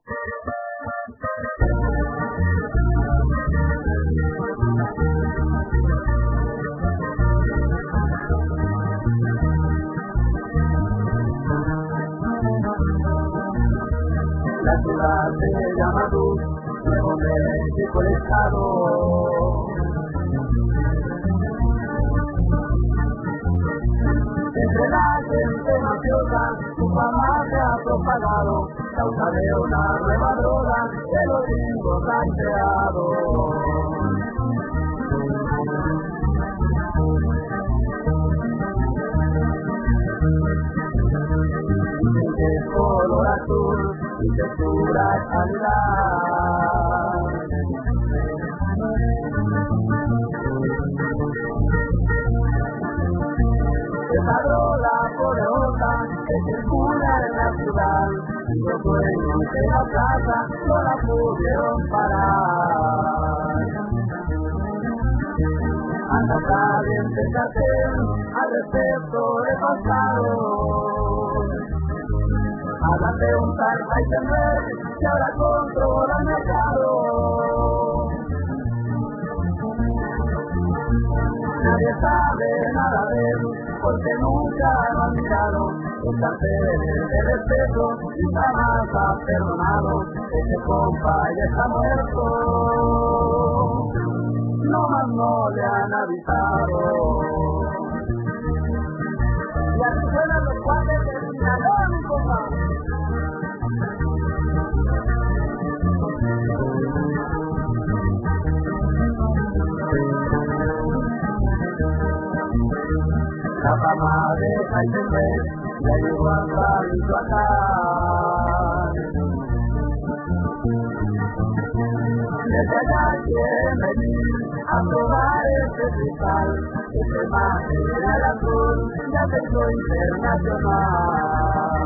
La ciudad se llama Luz, Nuevo México el estado. Entre la gente mafiosa, su fama se ha propagado, causa de una nueva droga que los gringos han creado. Dicen que es color azul y textura calidad. Esa droga poderosa que circula en la ciudad y los dueños de la plaza no la pudieron parar. Anda caliente el cartel al respecto de pasado. Hablan de un tal Heisenberg que ahora controla el mercado. Nadie sabe nada de él porque nunca lo han mirado. Un cartel de respeto y jamás ha perdonado. Ese compa ya está muerto, no más no le han avisado. Y así suenan los cuates de Sinaloa, mi compa. La fama de Heisenberg ya llegó hasta Michoacán. Desde allá quieren venir a probar este cristal, este material azul ya se hizo internacional.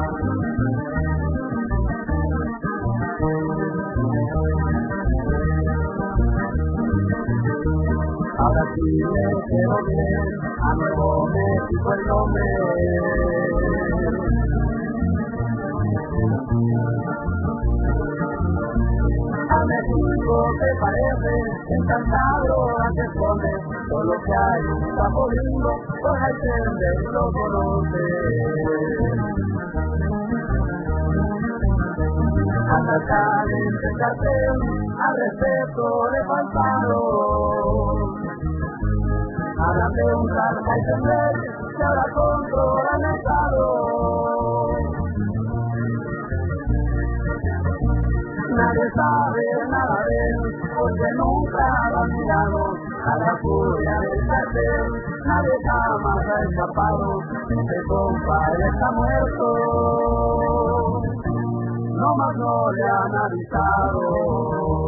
Ahora sí me quedo bien, a Nuevo México el nombre. A México te parece, encantado a que esconde, solo que hay un sapo lindo, por Heisenberg lo conoce. Anda caliente el cartel, al respeto le faltaron. Hablan de un tal Heisenberg que ahora controla el mercado. Nadie sabe nada de él porque nunca lo han mirado. A la furia del cartel nadie jamás ha escapado. Ese compa ya está muerto, no más no le han avisado.